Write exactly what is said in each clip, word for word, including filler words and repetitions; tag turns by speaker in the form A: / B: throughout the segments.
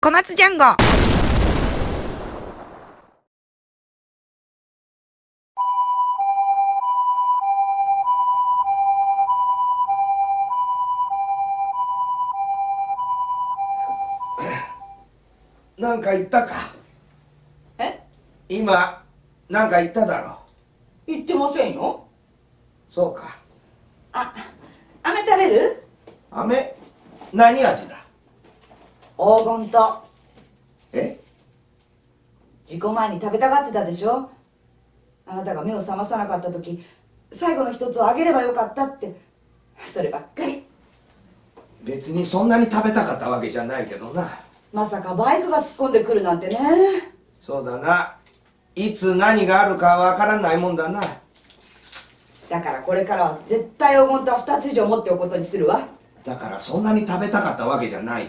A: 小松ジャンゴ。
B: なんか言ったか。
C: え？
B: 今なんか言っただろ。
C: 言ってませんよ。
B: そうか。
C: あ、飴食べる？
B: 飴何味だ？
C: 黄金と。
B: え？
C: 事故前に食べたがってたでしょ。あなたが目を覚まさなかった時、最後の一つをあげればよかったって、そればっかり。
B: 別にそんなに食べたかったわけじゃないけどな。
C: まさかバイクが突っ込んでくるなんてね。
B: そうだな。いつ何があるかわからないもんだな。
C: だからこれからは絶対黄金とはふたつ以上持っておくことにするわ。
B: だからそんなに食べたかったわけじゃないって。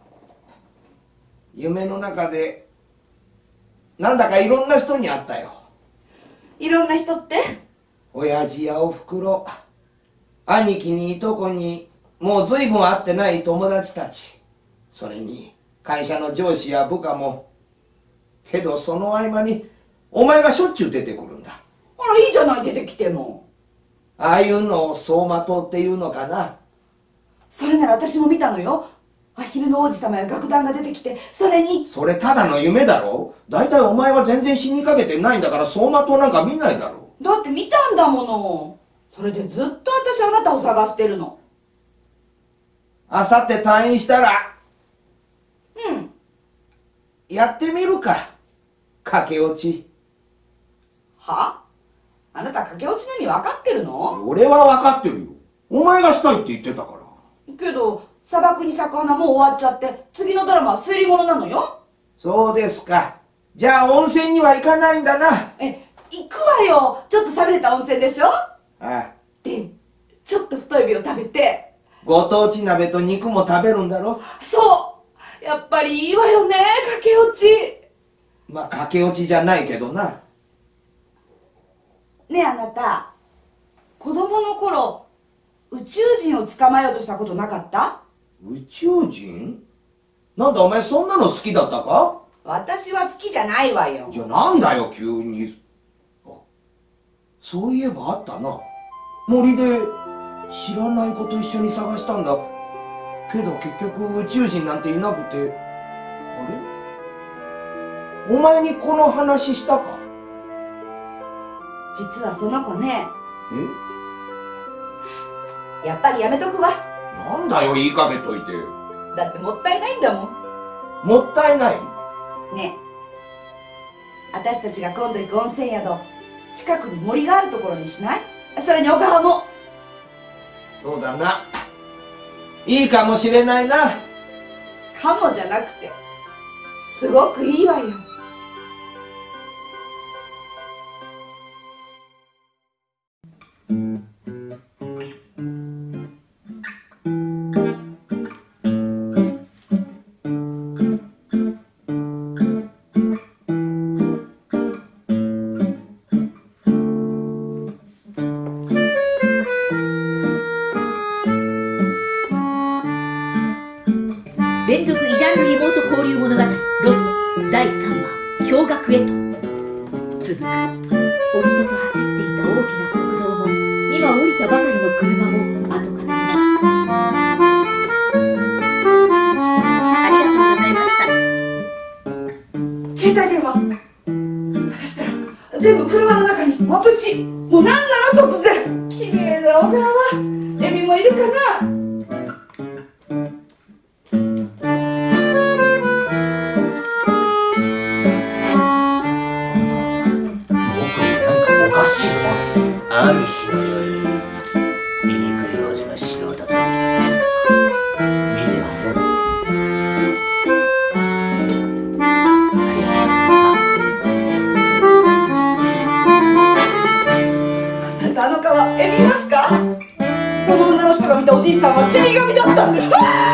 B: 夢の中でなんだかいろんな人に会ったよ。
C: いろんな人って？
B: 親父やおふくろ、兄貴にいとこに、もう随分会ってない友達たち、それに会社の上司や部下も。けどその合間にお前がしょっちゅう出てくるんだ。
C: あら、いいじゃない、出てきても。
B: ああいうのを走馬灯っていうのかな。
C: それなら私も見たのよ。アヒルの王子様や楽団が出てきて、それに。
B: それただの夢だろ。だいたいお前は全然死にかけてないんだから走馬灯なんか見ないだろ。
C: だって見たんだもの。それでずっと私あなたを探してるの。
B: あさって退院したら
C: うん。
B: やってみるか、駆け落ち。
C: は？あなた駆け落ちの意味分かってるの？
B: 俺は分かってるよ。お前がしたいって言ってたから。
C: けど砂漠に咲く花もう終わっちゃって、次のドラマは推理物なのよ。
B: そうですか。じゃあ温泉には行かないんだな。
C: え、行くわよ。ちょっと寂れた温泉でしょ。
B: ああ。
C: でちょっと太い鳖を食べて、
B: ご当地鍋と肉も食べるんだろ。
C: そう、やっぱりいいわよね、駆け落ち。
B: まあ駆け落ちじゃないけどな。
C: ねえあなた、子供の頃宇宙人を捕まえようとしたことなかった？
B: 宇宙人？なんだお前そんなの好きだったか？
C: 私は好きじゃないわよ。
B: じゃあなんだよ急に。あ、そういえばあったな。森で知らない子と一緒に探したんだけど結局宇宙人なんていなくて。あれ、お前にこの話したか？
C: 実はその子ね。
B: え？
C: やっぱりやめとくわ。
B: なんだよ言いかけといて。
C: だってもったいないんだもん。
B: もったいない？
C: ねえ、私たちが今度行く温泉宿、近くに森があるところにしない？それにお母も。
B: そうだな、いいかもしれないな。
C: かもじゃなくてすごくいいわよ。
D: 連続異ジャンルリモート交流物語ロストだいさんわ驚愕へと続く。夫と走っていた大きな国道も今降りたばかりの車も跡形もなく。ありがとうございました。
C: 携帯電話。そしたら全部車の中にマプチ。もうなんなの突然。綺麗な小川。エミもいるかな。
E: ある日の夜、醜い老女が城を訪ねてきた。見てません？ありがとうございます。
C: それとあの川、エミいますか？その女の人が見たおじいさんは死神だったんです。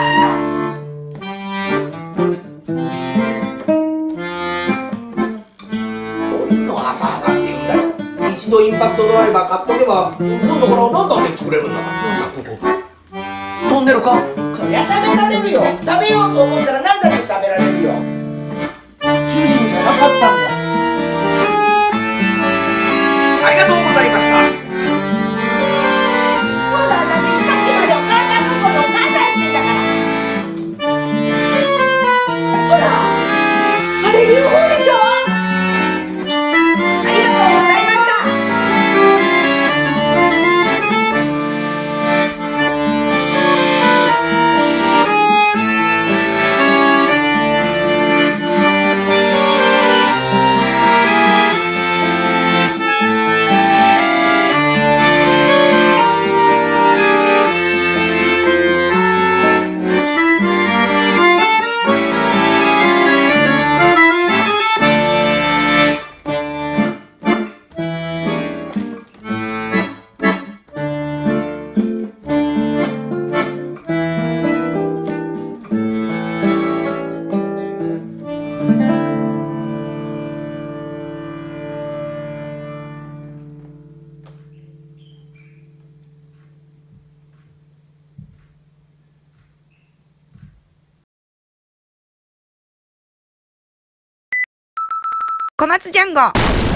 B: 一度インパクトドライバー買っとけば今度から何だって作れるんだ。
E: なんだここ、トンネルか？
B: そりゃ食べられるよ。食べようと思ったら何だって食べられる。
A: 小松ジャンゴ。